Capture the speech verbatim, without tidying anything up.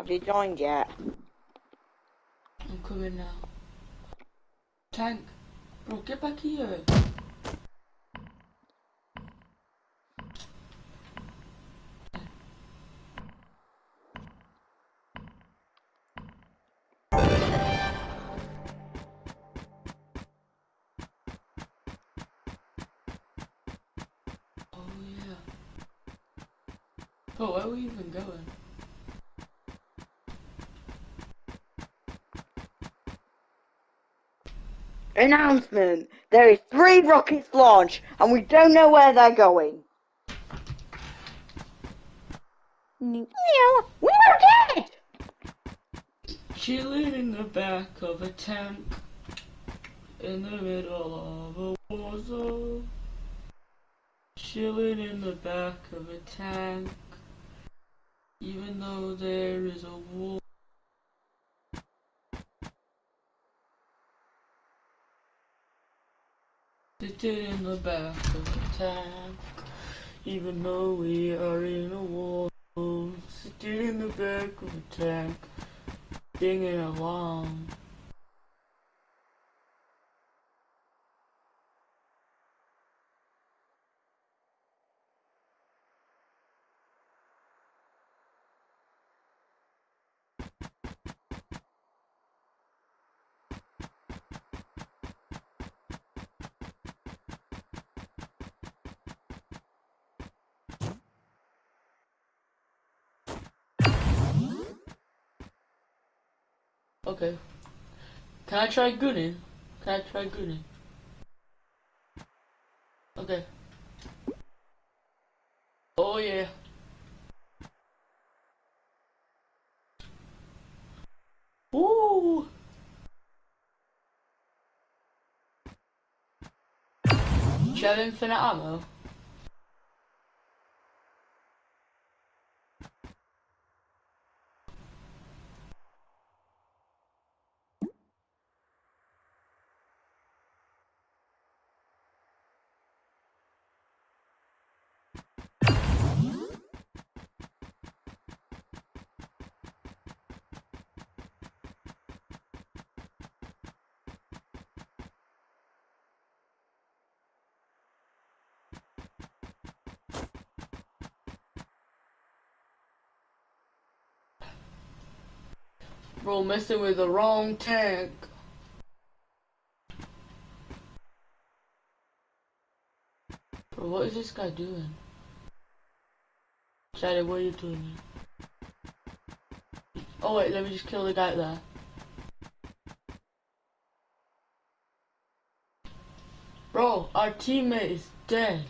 Have you joined yet? I'm coming now. Tank, bro, get back here. Oh yeah. Bro, where are we even going? Announcement! There is three rockets launched, and we don't know where they're going. No, we are dead! Chilling in the back of a tank, in the middle of a war zone. Chilling in the back of a tank, even though there is a war. Sitting in the back of a tank, even though we are in a war zone. Sitting in the back of a tank, singing along. Okay. Can I try gunning? Can I try gunning? Okay. Oh yeah. Woo! Do you have infinite ammo? Bro, messing with the wrong tank. Bro, what is this guy doing? Shady, what are you doing? Oh wait, let me just kill the guy there. Bro, our teammate is dead.